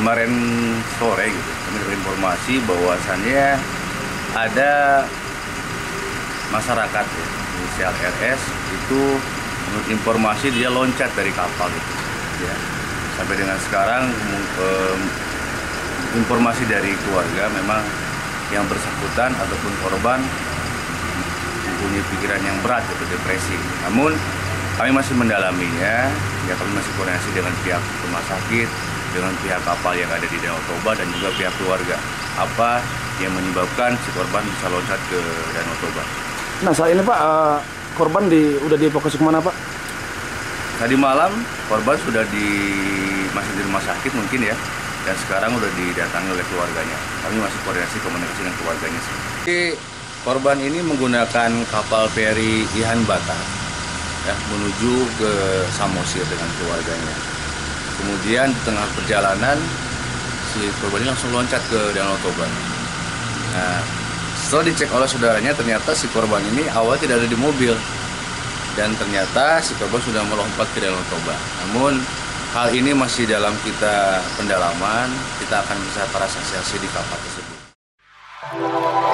kemarin sore gitu, kami dapat informasi bahwasannya ada masyarakat ya, inisial RS itu menurut informasi dia loncat dari kapal itu. Ya. Sampai dengan sekarang informasi dari keluarga memang yang bersangkutan ataupun korban mempunyai pikiran yang berat yaitu depresi. Namun kami masih mendalaminya, ya kami masih koordinasi dengan pihak rumah sakit, dengan pihak kapal yang ada di Danau Toba dan juga pihak keluarga. Apa yang menyebabkan si korban bisa loncat ke Danau Toba? Nah saat ini Pak, korban udah dievakuasi kemana Pak? Tadi malam korban sudah masih di rumah sakit mungkin ya, dan sekarang sudah didatangi oleh keluarganya. Kami masih koordinasi komunikasi dengan keluarganya. Jadi, korban ini menggunakan kapal feri Ihan Batar ya, menuju ke Samosir dengan keluarganya. Kemudian di tengah perjalanan si korban ini langsung loncat ke Danau Toba. Nah, setelah dicek oleh saudaranya ternyata si korban ini awal tidak ada di mobil. Dan ternyata si korban sudah melompat ke Danau Toba. Namun hal ini masih dalam kita pendalaman, kita akan bisa para saksi-saksi di kapal tersebut.